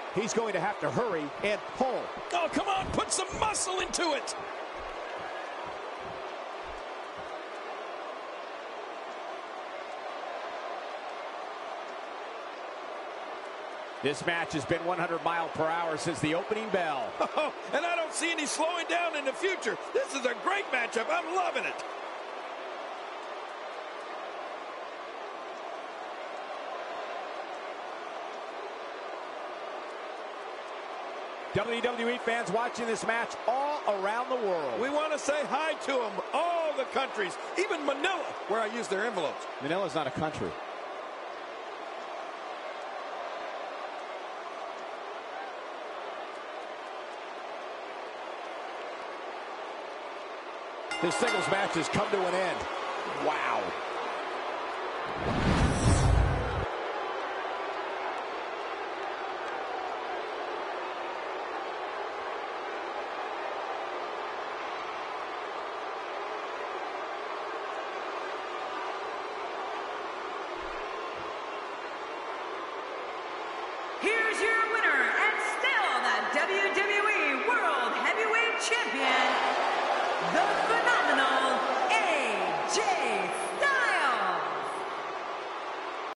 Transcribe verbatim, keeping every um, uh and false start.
He's going to have to hurry and pull. Oh, come on, put some muscle into it. This match has been one hundred mile per hour since the opening bell. Oh, and I don't see any slowing down in the future. This is a great matchup. I'm loving it. W W E fans watching this match all around the world. We want to say hi to them, all the countries, even Manila, where I use their envelopes. Manila's not a country. This singles match has come to an end. Wow. Here's your winner and still the W W E World Heavyweight Champion, the